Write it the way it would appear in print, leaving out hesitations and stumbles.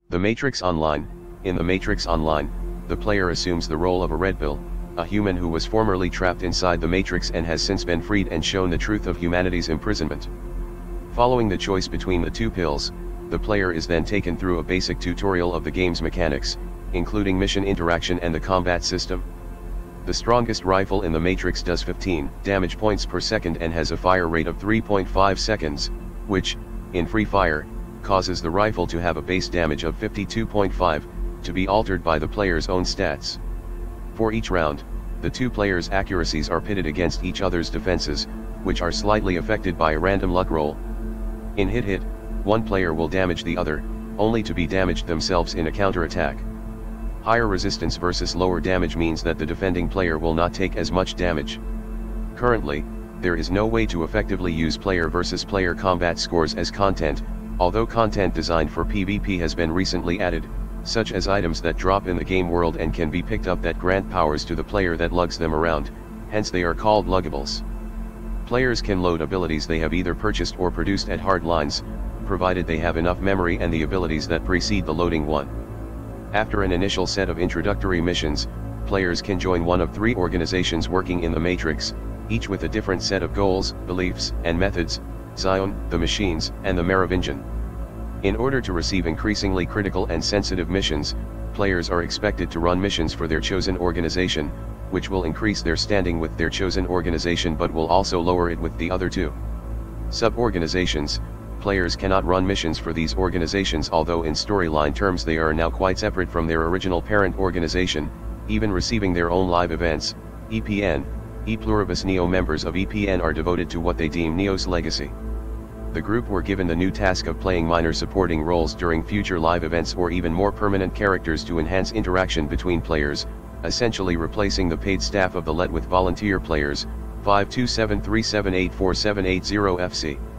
The Matrix Online. In The Matrix Online, the player assumes the role of a Red Pill, a human who was formerly trapped inside the Matrix and has since been freed and shown the truth of humanity's imprisonment. Following the choice between the two pills, the player is then taken through a basic tutorial of the game's mechanics, including mission interaction and the combat system. The strongest rifle in the Matrix does 15 damage points per second and has a fire rate of 3.5 seconds, which, in free fire, causes the rifle to have a base damage of 52.5, to be altered by the player's own stats. For each round, the two players' accuracies are pitted against each other's defenses, which are slightly affected by a random luck roll. In hit, one player will damage the other, only to be damaged themselves in a counterattack. Higher resistance versus lower damage means that the defending player will not take as much damage. Currently, there is no way to effectively use player versus player combat scores as content, although content designed for PvP has been recently added, such as items that drop in the game world and can be picked up that grant powers to the player that lugs them around, hence they are called luggables. Players can load abilities they have either purchased or produced at hardlines, provided they have enough memory and the abilities that precede the loading one. After an initial set of introductory missions, players can join one of 3 organizations working in the Matrix, each with a different set of goals, beliefs, and methods: Zion, the Machines, and the Merovingian. In order to receive increasingly critical and sensitive missions, players are expected to run missions for their chosen organization, which will increase their standing with their chosen organization but will also lower it with the other 2 sub-organizations. Players cannot run missions for these organizations, although in storyline terms they are now quite separate from their original parent organization, even receiving their own live events. EPN, E Pluribus Neo. Members of EPN are devoted to what they deem Neo's legacy. The group were given the new task of playing minor supporting roles during future live events or even more permanent characters to enhance interaction between players, essentially replacing the paid staff of the LET with volunteer players. 52737847880 FC